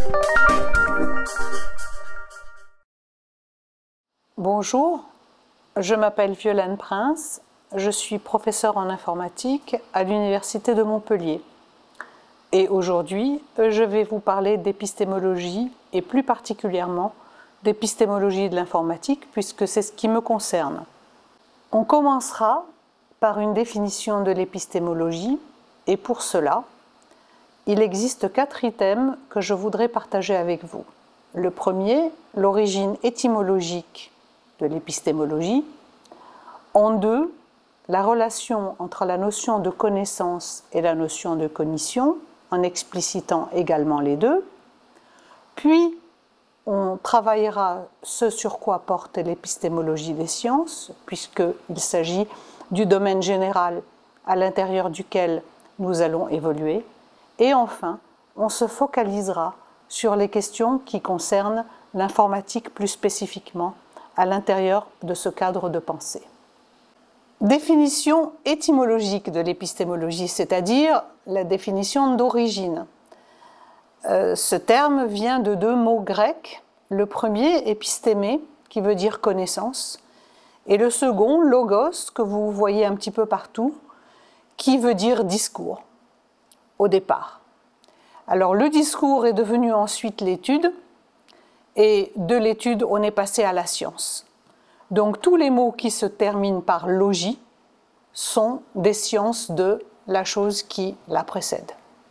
Bonjour, je m'appelle Violaine Prince, je suis professeure en informatique à l'Université de Montpellier. Et aujourd'hui, je vais vous parler d'épistémologie et plus particulièrement d'épistémologie de l'informatique puisque c'est ce qui me concerne. On commencera par une définition de l'épistémologie et pour cela, il existe 4 items que je voudrais partager avec vous. Le premier, l'origine étymologique de l'épistémologie. En 2, la relation entre la notion de connaissance et la notion de cognition, en explicitant également les deux. Puis, on travaillera ce sur quoi porte l'épistémologie des sciences, puisqu'il s'agit du domaine général à l'intérieur duquel nous allons évoluer. Et enfin, on se focalisera sur les questions qui concernent l'informatique plus spécifiquement à l'intérieur de ce cadre de pensée. Définition étymologique de l'épistémologie, c'est-à-dire la définition d'origine. Ce terme vient de 2 mots grecs. Le premier, épistémé, qui veut dire connaissance, et le second, logos, que vous voyez un petit peu partout, qui veut dire discours, au départ. Alors le discours est devenu ensuite l'étude, et de l'étude, on est passé à la science. Donc tous les mots qui se terminent par logie sont des sciences de la chose qui la précède.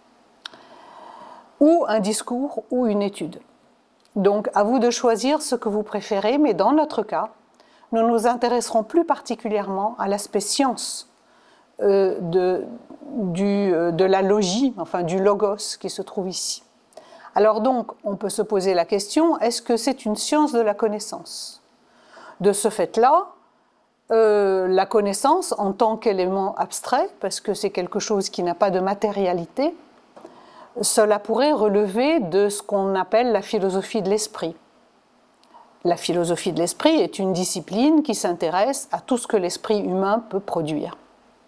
Ou un discours ou une étude. Donc à vous de choisir ce que vous préférez, mais dans notre cas, nous nous intéresserons plus particulièrement à l'aspect science de la logie, enfin du logos qui se trouve ici. Alors donc, on peut se poser la question, est-ce que c'est une science de la connaissance? De ce fait-là, la connaissance en tant qu'élément abstrait, parce que c'est quelque chose qui n'a pas de matérialité, cela pourrait relever de ce qu'on appelle la philosophie de l'esprit. La philosophie de l'esprit est une discipline qui s'intéresse à tout ce que l'esprit humain peut produire.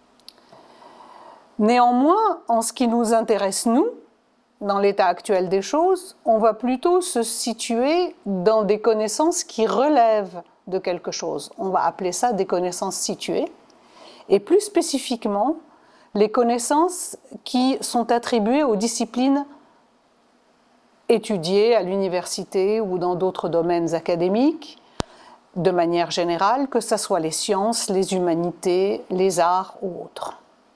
Néanmoins, en ce qui nous intéresse, nous, dans l'état actuel des choses, on va plutôt se situer dans des connaissances qui relèvent de quelque chose. On va appeler ça des connaissances situées. Et plus spécifiquement, les connaissances qui sont attribuées aux disciplines étudiées à l'université ou dans d'autres domaines académiques, de manière générale, que ce soit les sciences, les humanités, les arts ou autres.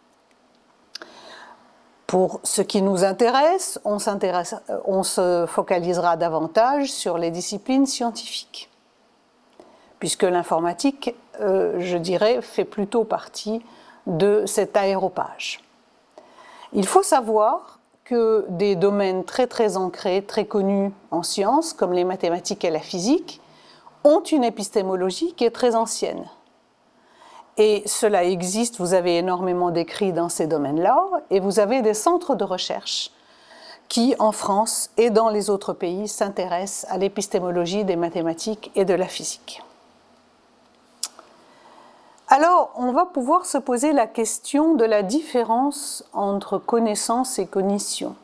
Pour ce qui nous intéresse, on se focalisera davantage sur les disciplines scientifiques, puisque l'informatique, je dirais, fait plutôt partie de cet aéropage. Il faut savoir que des domaines très ancrés, très connus en sciences, comme les mathématiques et la physique, ont une épistémologie qui est très ancienne. Et cela existe, vous avez énormément d'écrits dans ces domaines-là, et vous avez des centres de recherche qui, en France et dans les autres pays, s'intéressent à l'épistémologie des mathématiques et de la physique. Alors, on va pouvoir se poser la question de la différence entre connaissance et cognition.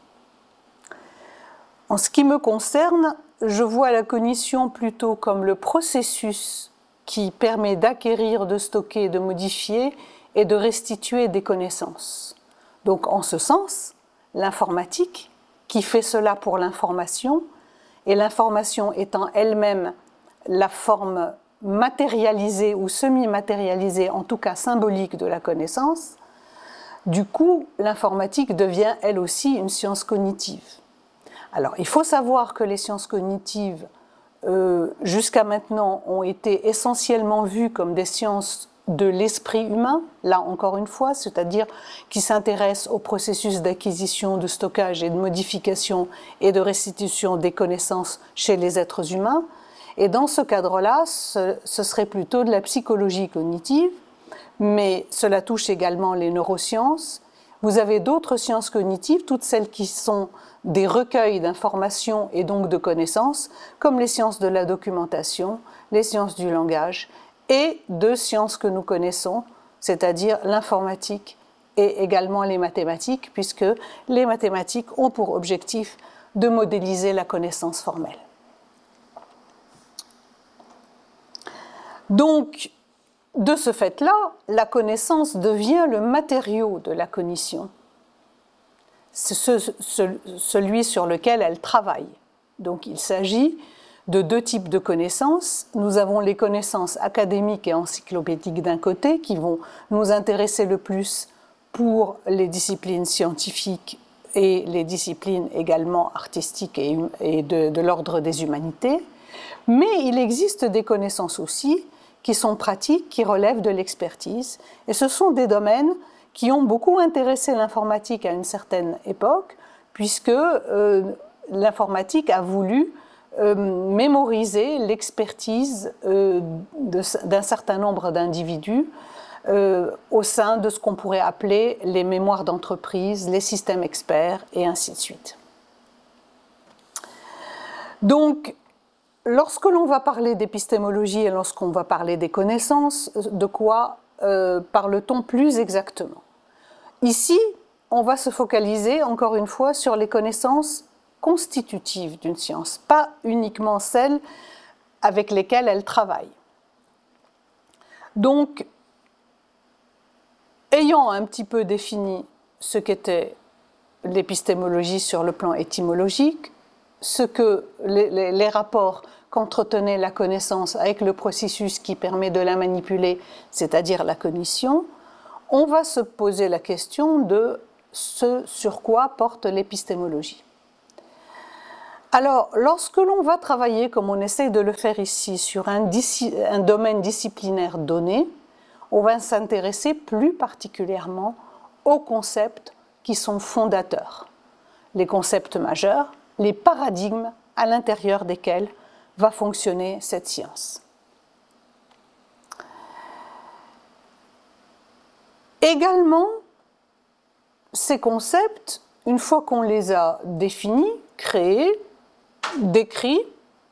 En ce qui me concerne, je vois la cognition plutôt comme le processus qui permet d'acquérir, de stocker, de modifier et de restituer des connaissances. Donc en ce sens, l'informatique, qui fait cela pour l'information, et l'information étant elle-même la forme matérialisée ou semi-matérialisée, en tout cas symbolique de la connaissance, du coup, l'informatique devient elle aussi une science cognitive. Alors, il faut savoir que les sciences cognitives jusqu'à maintenant ont été essentiellement vues comme des sciences de l'esprit humain, là encore une fois, c'est-à-dire qui s'intéressent au processus d'acquisition, de stockage et de modification et de restitution des connaissances chez les êtres humains. Et dans ce cadre-là, ce serait plutôt de la psychologie cognitive, mais cela touche également les neurosciences. Vous avez d'autres sciences cognitives, toutes celles qui sont des recueils d'informations et donc de connaissances, comme les sciences de la documentation, les sciences du langage, et 2 sciences que nous connaissons, c'est-à-dire l'informatique et également les mathématiques, puisque les mathématiques ont pour objectif de modéliser la connaissance formelle. Donc, de ce fait-là, la connaissance devient le matériau de la cognition, celui sur lequel elle travaille. Donc, il s'agit de deux types de connaissances. Nous avons les connaissances académiques et encyclopédiques d'un côté, qui vont nous intéresser le plus pour les disciplines scientifiques et les disciplines également artistiques et de l'ordre des humanités. Mais il existe des connaissances aussi qui sont pratiques, qui relèvent de l'expertise. Et ce sont des domaines qui ont beaucoup intéressé l'informatique à une certaine époque, puisque l'informatique a voulu mémoriser l'expertise d'un certain nombre d'individus au sein de ce qu'on pourrait appeler les mémoires d'entreprise, les systèmes experts et ainsi de suite. Donc, lorsque l'on va parler d'épistémologie et lorsqu'on va parler des connaissances, de quoi parle-t-on plus exactement? Ici, on va se focaliser encore une fois sur les connaissances constitutives d'une science, pas uniquement celles avec lesquelles elle travaille. Donc, ayant un petit peu défini ce qu'était l'épistémologie sur le plan étymologique, les rapports qu'entretenait la connaissance avec le processus qui permet de la manipuler, c'est-à-dire la cognition, on va se poser la question de ce sur quoi porte l'épistémologie. Alors, lorsque l'on va travailler, comme on essaie de le faire ici, sur un domaine disciplinaire donné, on va s'intéresser plus particulièrement aux concepts qui sont fondateurs, les concepts majeurs, les paradigmes à l'intérieur desquels va fonctionner cette science. Également, ces concepts, une fois qu'on les a définis, créés, décrits,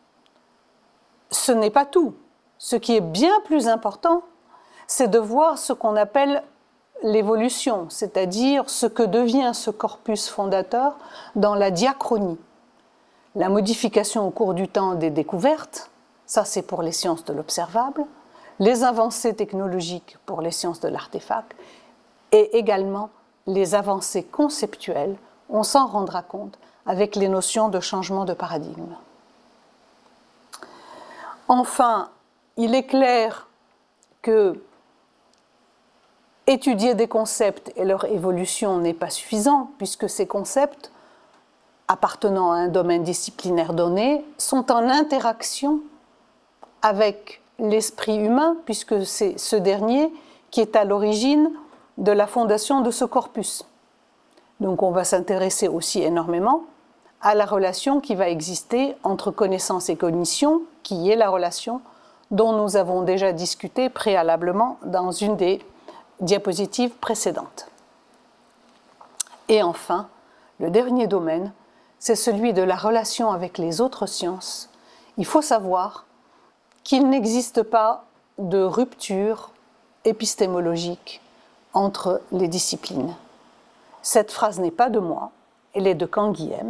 ce n'est pas tout. Ce qui est bien plus important, c'est de voir ce qu'on appelle l'évolution, c'est-à-dire ce que devient ce corpus fondateur dans la diachronie. La modification au cours du temps des découvertes, ça c'est pour les sciences de l'observable, les avancées technologiques pour les sciences de l'artefact, et également les avancées conceptuelles, on s'en rendra compte avec les notions de changement de paradigme. Enfin, il est clair que étudier des concepts et leur évolution n'est pas suffisant, puisque ces concepts, appartenant à un domaine disciplinaire donné, sont en interaction avec l'esprit humain, puisque c'est ce dernier qui est à l'origine de la fondation de ce corpus. Donc on va s'intéresser aussi énormément à la relation qui va exister entre connaissance et cognition, qui est la relation dont nous avons déjà discuté préalablement dans une des diapositives précédentes. Et enfin, le dernier domaine, c'est celui de la relation avec les autres sciences. Il faut savoir qu'il n'existe pas de rupture épistémologique entre les disciplines. Cette phrase n'est pas de moi, elle est de Canguilhem.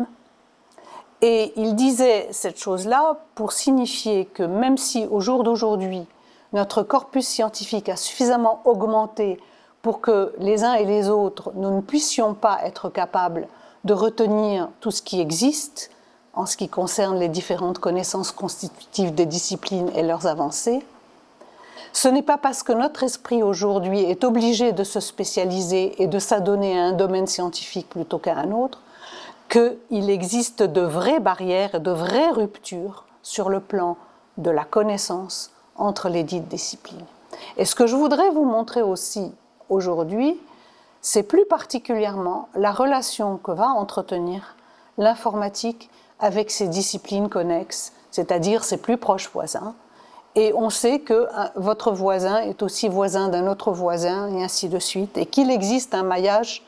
Et il disait cette chose-là pour signifier que même si au jour d'aujourd'hui, notre corpus scientifique a suffisamment augmenté pour que les uns et les autres, nous ne puissions pas être capables de retenir tout ce qui existe en ce qui concerne les différentes connaissances constitutives des disciplines et leurs avancées, ce n'est pas parce que notre esprit aujourd'hui est obligé de se spécialiser et de s'adonner à un domaine scientifique plutôt qu'à un autre qu'il existe de vraies barrières et de vraies ruptures sur le plan de la connaissance entre les dites disciplines. Et ce que je voudrais vous montrer aussi aujourd'hui, c'est plus particulièrement la relation que va entretenir l'informatique avec ses disciplines connexes, c'est-à-dire ses plus proches voisins. Et on sait que votre voisin est aussi voisin d'un autre voisin, et ainsi de suite, et qu'il existe un maillage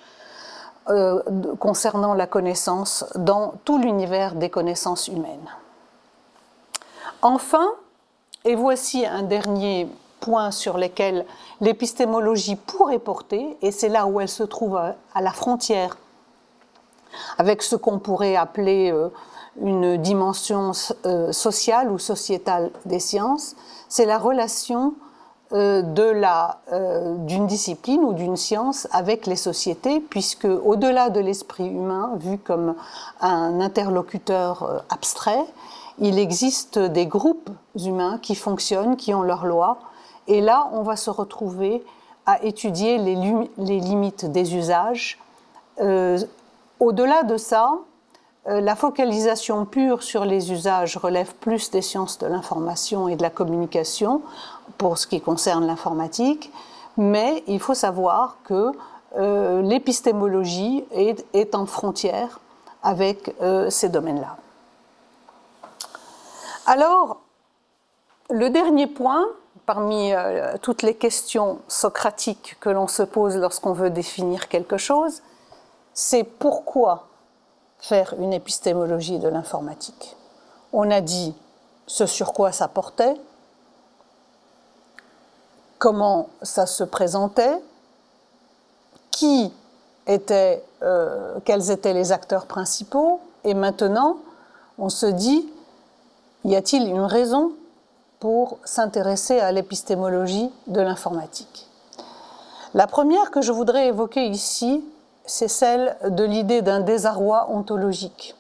concernant la connaissance dans tout l'univers des connaissances humaines. Enfin, et voici un dernier point sur lequel l'épistémologie pourrait porter, et c'est là où elle se trouve à la frontière avec ce qu'on pourrait appeler une dimension sociale ou sociétale des sciences, c'est la relation d'une discipline ou d'une science avec les sociétés, puisque au-delà de l'esprit humain, vu comme un interlocuteur abstrait, il existe des groupes humains qui fonctionnent, qui ont leurs lois, et là on va se retrouver à étudier les limites des usages. Au-delà de ça, la focalisation pure sur les usages relève plus des sciences de l'information et de la communication pour ce qui concerne l'informatique, mais il faut savoir que l'épistémologie est en frontière avec ces domaines-là. Alors, le dernier point, parmi toutes les questions socratiques que l'on se pose lorsqu'on veut définir quelque chose, c'est pourquoi faire une épistémologie de l'informatique. On a dit ce sur quoi ça portait, comment ça se présentait, quels étaient les acteurs principaux, et maintenant on se dit, y a-t-il une raison pour s'intéresser à l'épistémologie de l'informatique? La première que je voudrais évoquer ici, c'est celle de l'idée d'un désarroi ontologique.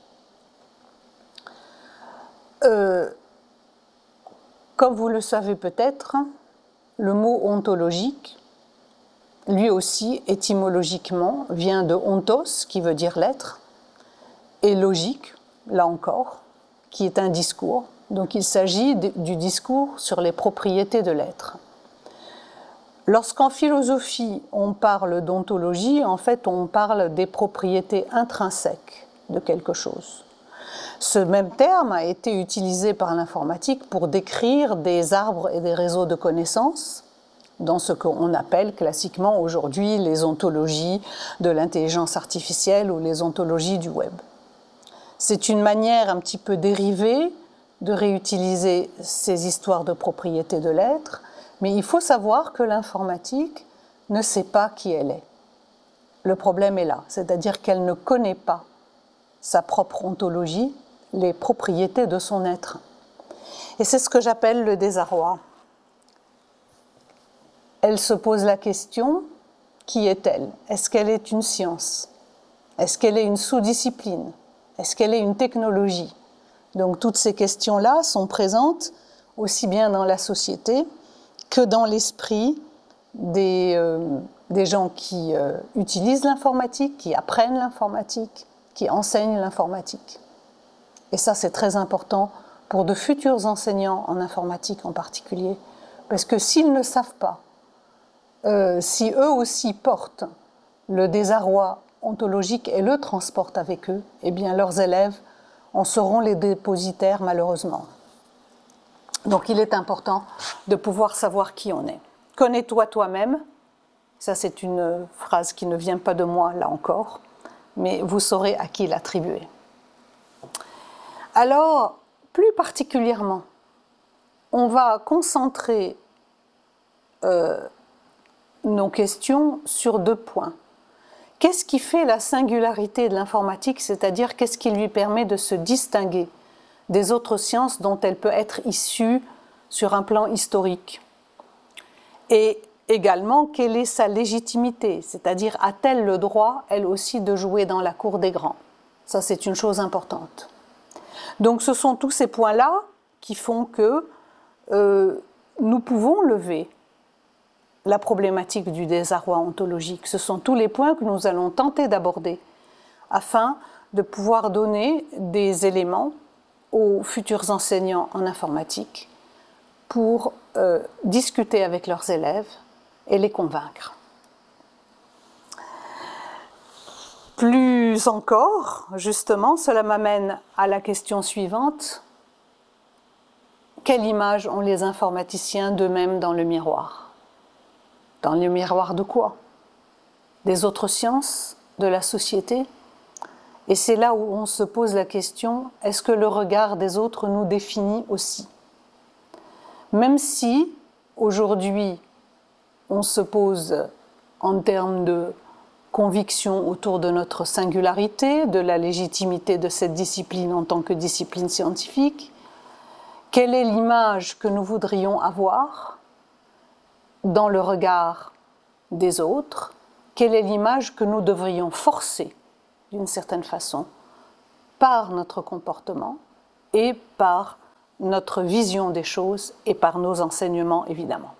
Comme vous le savez peut-être, le mot ontologique, lui aussi, étymologiquement, vient de ontos, qui veut dire l'être, et logique, là encore, qui est un discours. Donc il s'agit du discours sur les propriétés de l'être. Lorsqu'en philosophie, on parle d'ontologie, en fait, on parle des propriétés intrinsèques de quelque chose. Ce même terme a été utilisé par l'informatique pour décrire des arbres et des réseaux de connaissances, dans ce qu'on appelle classiquement aujourd'hui les ontologies de l'intelligence artificielle ou les ontologies du web. C'est une manière un petit peu dérivée de réutiliser ces histoires de propriétés de l'être, mais il faut savoir que l'informatique ne sait pas qui elle est. Le problème est là, c'est-à-dire qu'elle ne connaît pas sa propre ontologie, les propriétés de son être. Et c'est ce que j'appelle le désarroi. Elle se pose la question, qui est-elle? Est-ce qu'elle est une science? Est-ce qu'elle est une sous-discipline? Est-ce qu'elle est une technologie? Donc toutes ces questions-là sont présentes aussi bien dans la société que dans l'esprit des gens qui utilisent l'informatique, qui apprennent l'informatique, qui enseignent l'informatique. Et ça, c'est très important pour de futurs enseignants en informatique en particulier, parce que s'ils ne savent pas, si eux aussi portent le désarroi ontologique et le transportent avec eux, eh bien leurs élèves en seront les dépositaires malheureusement. Donc il est important de pouvoir savoir qui on est. Connais-toi toi-même, ça c'est une phrase qui ne vient pas de moi là encore, mais vous saurez à qui l'attribuer. Alors, plus particulièrement, on va concentrer nos questions sur deux points. Qu'est-ce qui fait la singularité de l'informatique, c'est-à-dire qu'est-ce qui lui permet de se distinguer des autres sciences dont elle peut être issue sur un plan historique? Et également, quelle est sa légitimité, c'est-à-dire a-t-elle le droit, elle aussi, de jouer dans la cour des grands? Ça, c'est une chose importante. Donc ce sont tous ces points-là qui font que nous pouvons lever la problématique du désarroi ontologique. Ce sont tous les points que nous allons tenter d'aborder afin de pouvoir donner des éléments aux futurs enseignants en informatique pour discuter avec leurs élèves et les convaincre. Plus encore, justement, cela m'amène à la question suivante. Quelle image ont les informaticiens d'eux-mêmes dans le miroir? Dans le miroir de quoi? Des autres sciences? De la société? Et c'est là où on se pose la question, est-ce que le regard des autres nous définit aussi? Même si, aujourd'hui, on se pose en termes de conviction autour de notre singularité, de la légitimité de cette discipline en tant que discipline scientifique? Quelle est l'image que nous voudrions avoir dans le regard des autres? Quelle est l'image que nous devrions forcer, d'une certaine façon, par notre comportement et par notre vision des choses et par nos enseignements, évidemment?